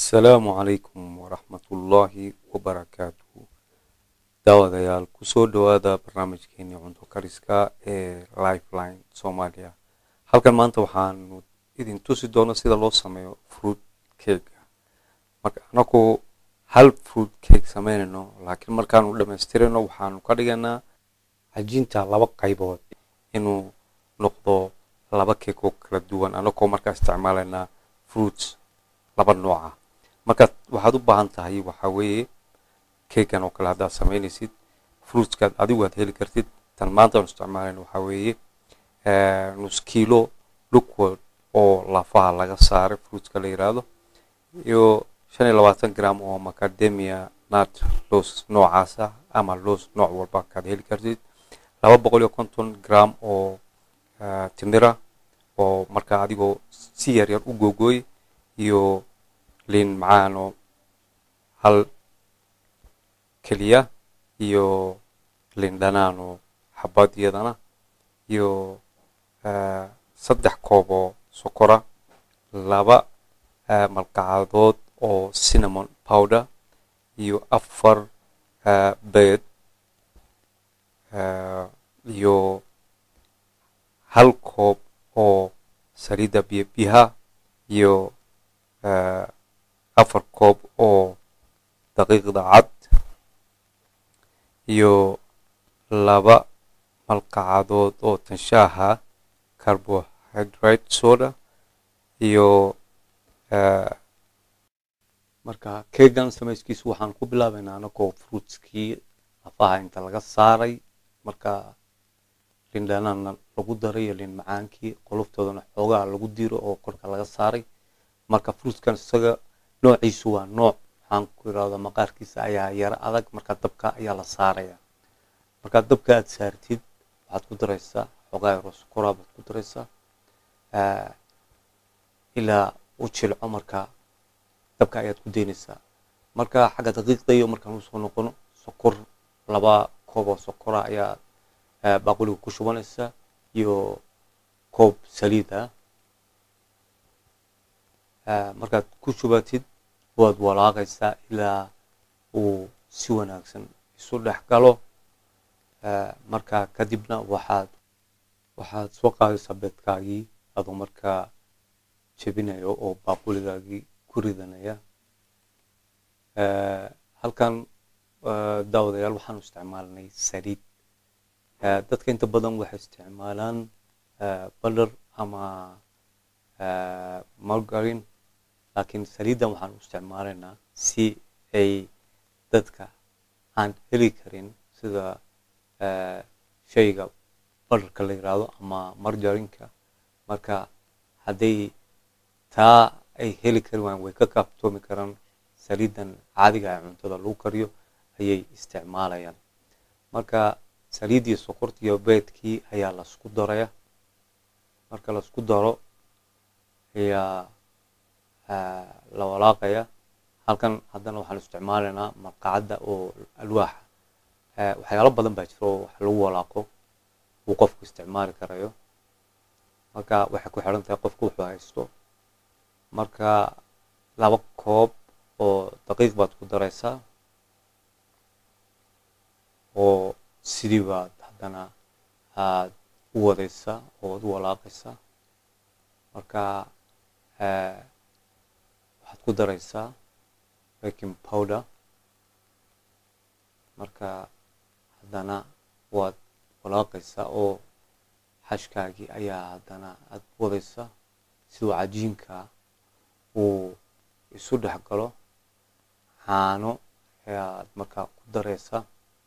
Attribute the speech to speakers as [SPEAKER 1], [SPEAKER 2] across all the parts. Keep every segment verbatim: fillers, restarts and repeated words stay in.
[SPEAKER 1] السلام عليكم ورحمة الله وبركاته. داوديال كسو دوادا برنامج كيني عنتو كاريسكا ee Lifeline Soomaaliya. Halkan maanta waxaan idin tusi doonaa sida loo sameeyo fruit cake. Marka anaku hal fruit cake sameynayno, laakiin markaan u dhameystirayno waxaan ka dhiganaa cajiinta laba qaybood inuu noqdo laba cake oo kala duwan anagoo markaa isticmaalayna fruits laba nooc ah. marka waxaad u baahan tahay waxa weeye cake-kan oo kala hada sameynaysid fruits-ka adigu aad heli kartid. tan maanta aan isticmaalayno waxa weeye ee nus kiilo liquid oo lafaha laga saaray fruits-ka la yiraahdo iyo shan iyo labaatan gram oo macadamia nut loos noocaas ah ama loos nooc walba ka heli kartid. laba boqol iyo konton gram oo timira oo marka adigu si yar yar u googooy iyo liin macaan oo hal kaliya iyo liin dhanaan oo xabad iyadana iyo saddex koob oo sokora laba malqacdood oo cinnamon powder iyo afar beed iyo hal koob oo saliida biyaha iyo afar koob oo daqiiqda cad iyo laba malqacdood oo tanshaha carbohydrate soda iyo marka cake-gan samayskiisu waxaan ku bilaabaynaa anagoo fruits-kii lafaha inta laga saaray marka liin dhanaanna lagu daray iyo liin macaankii qoloftoodana xoogaa lagu diro oo korka laga saaray. marka fruits-kan isaga noociisu waa nooc waxaan ku yiraahdaa maqaarkiisa ayaa yar adag marka dabka ayaa la saaraya. marka dabka aad saartid waxaad ku daraysaa xoogaa yar oo sokora baad ku daraysaa ilaa uu jilco marka dabka ayaad ku deynaysaa. marka xagga daqiiqda iyo markaan u soo noqono sokor laba koob oo sokora ayaa baaquliga ku shubanaysaa iyo koob saliid ah. markaad ku shubatid waad walaaqaysaa ilaa uu si wanaagsan isu dhex galo. marka kadibna waxaad waxaad soo qaadaysaa beedkaagii adoo markaa jebinayo oo baaquligaagii ku ridanaya. halkan daawadayaal waxaan isticmaalnay saliid. dadka inta badan waxay isticmaalaan butter ama margarine, laakiin saliidan waxaan u isticmaalaynaa si ay dadka aan heli karin sida shayga butterka la yiraahdo ama margarine-ka. marka hadday taa ay heli karin waan way ka kaaftoomi karaan saliidan caadiga ah cuntada lagu kariyo ayay isticmaalayaan. marka saliidii sokorta iyo beedkii ayaa la isku daraya. marka la isku daro ayaa la walaaqaya. halkan haddana waxaan isticmaalaynaa malqacda oo alwaax waxyaalo badan baa jira oo wax lagu walaaqo uu qofku isticmaali karayo. marka waxay ku xiran tahay qofku wuxuu haysto. marka laba koob oo daqiiq baad ku daraysaa oo sidii baad haddana aad u wadaysaa oo aad u walaaqaysaa. marka waxaad ku daraysaa baking powder. marka haddana waad walaaqaysaa oo xashkaagii ayaa haddana aad wadaysaa siduu cajiinka uu isu dhex galo. caano ayaad markaa ku daraysaa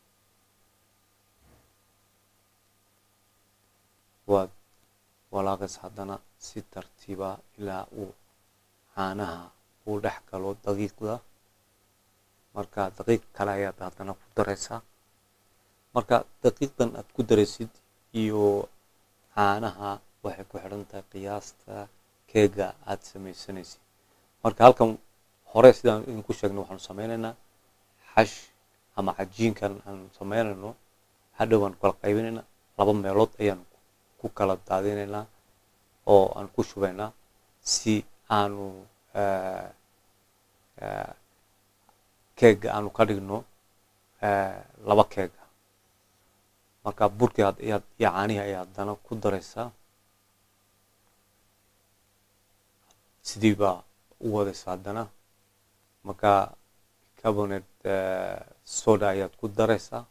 [SPEAKER 1] waad walaaqaysaa haddana si tartiiba ilaa uu caanaha uu dhex galo daqiiqda. marka daqiiq kale ayaad haddana ku daraysaa. marka daqiiqdan aad ku daraysid iyo caanaha waxay ku xiran tahay qiyaasta keega aad samaysanaysid. marka halkan hore sidaan idinku sheegnay waxaanu sameynaynaa xash ama cajiinkan aan sameynayno hadhow waan kala qaybinaynaa laba meelood ayaan ku kala daadinaynaa oo aan ku shubaynaa si aanu keega aanu ka dhigno laba keega marka burkii aad iyo caanihi ayaa haddana ku daraysaa sidii baa u wadaysaa haddana marka carbonate soda ayaad ku daraysaa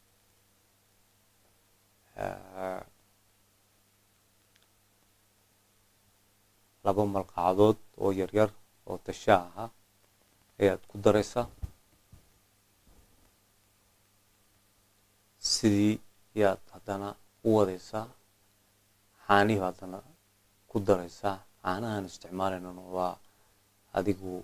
[SPEAKER 1] laba malqacdood oo yaryar oo tashaa ah ayaad ku daraysaa sidii yaad haddana u wadaysaa caanihi haddana ku daraysaa caanahan isticmaalayno waa adigu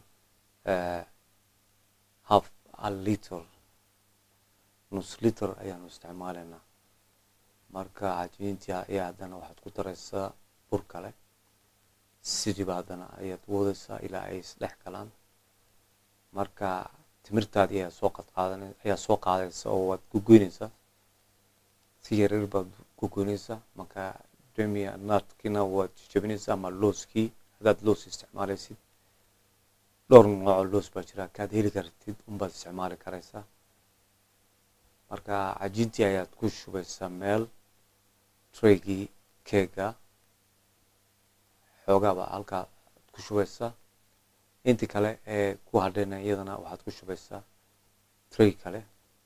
[SPEAKER 1] half a liter nus liter ayaanu isticmaalaynaa marka cajiintii ayaa haddana waxaad ku daraysaa bur kale sidiiba haddana ayaad wadaysaa ilaa ay isdhex galaan marka timirtaadii ayaa soo qadqaadan ayaa soo qaadaysa oo waad gogoynaysaa si yaryar baad gogoynaysaa marka premier nutkina waad jajabinaysaa ama looskii haddaad loos isticmaalaysid dhowr nooc loos baa jira kaad heli kartid unbaad isticmaali karaysaa marka cajiintii ayaad ku shubaysaa meel traygii keega xoogaaba halkaa ku shubaysaa intii kale ee ku hadhayna iyadana waxaad ku shubaysaa tray kale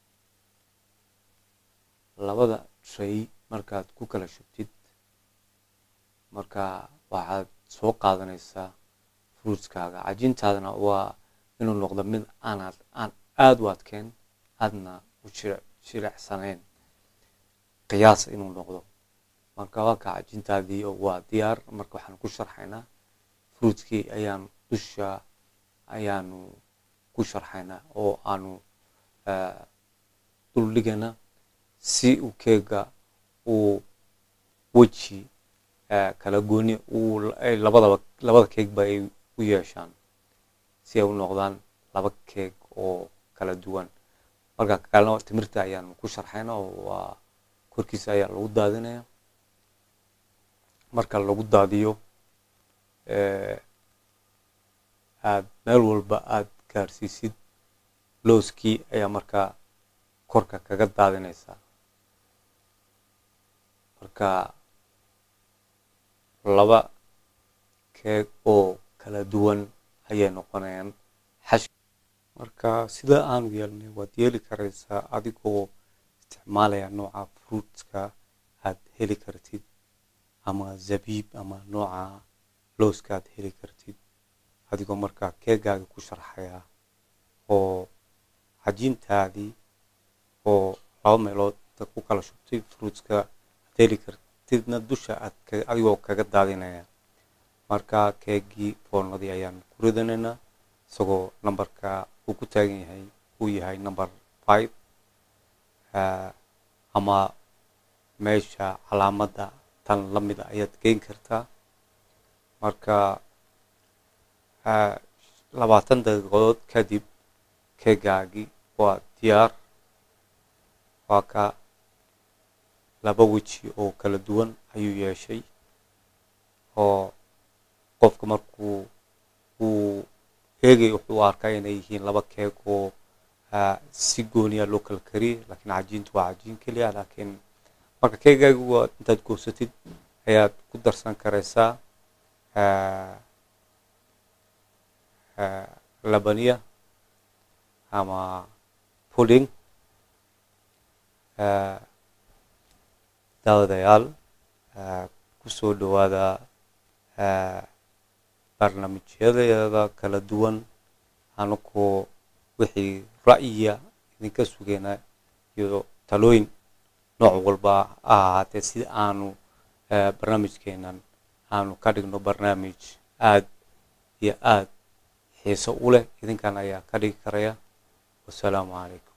[SPEAKER 1] labada tray markaad ku kala shubtid marka waxaad soo qaadanaysaa fruitskaaga cajiintaadana waa inuu noqdo mid aanaad aan aad u adkeyn aadna u jilecsanayn qiyaas inuu noqdo marka waa ka cajiintaadii waa diyaar marka waxaan ku sharxaynaa fruitkii ayaan dusha ayaanu ku sharxaynaa oo aanu dul dhigaynaa si uu keega uu weji kala gooni uu labadaba labada keegba ay u yeeshaan si ay u noqdaan laba keeg oo kala duwan marka kalena timirta ayaan ku sharxaynaa oo waa korkiisa ayaa lagu daadinayaa marka lagu daadiyo aad meel walba aad gaarsiisid looskii ayaa marka korka kaga daadinaysaa marka laba keeg oo kala duwan ayay noqonayaan xash marka sida aanu yeelnay waad yeeli karaysaa adigoo isticmaalaya nooca fruitska aad heli kartid ama zabiib ama nooca looska aad heli kartid adigoo markaa keegaaga ku sharxaya oo cajiintaadii oo laba meelood ku kala shubtay fruitska aad heli kartidna dusha aad adigoo kaga daadinaya marka keegii foornadii ayaan ku ridanaynaa isagoo nambarka uu ku taagan yahay uu yahay number five ama meesha calaamadda tan la mid ah ayaad geyn kartaa marka labaatan daqiiqadood kadib keegaagii waa diyaar waa ka laba weji oo kala duwan ayuu yeeshay oo qofka markuu uu eegay wuxuu arkaa inay yihiin laba keeg oo si gooniya loo kala kariyay laakiin cajiintu waa cajiin keliya laakiin marka keegaagu waa intaad goosatid ayaad ku darsan karaysaa labaniya ama pudding daawadayaal kusoo dhawaada barnaamijyada kala duwan anagoo wixii ra'yiga idinka sugayna iyo talooyin nooc walba ahaatee si aanu barnaamijkeenan aanu ka dhigno barnaamij aad iyo aad xiiso u leh idinkan ayaa ka dhigi karaya wassalaamu calaykum